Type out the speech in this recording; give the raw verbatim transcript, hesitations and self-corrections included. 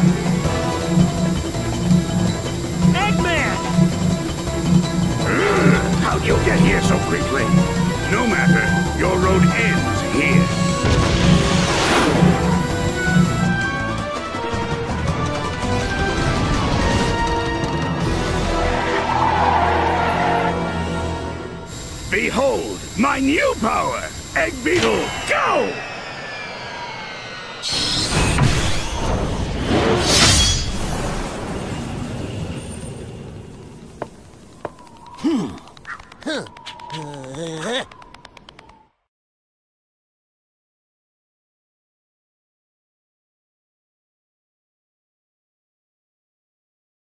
Eggman! How'd you get here so quickly? No matter, your road ends here. Behold, my new power! Egg Beetle,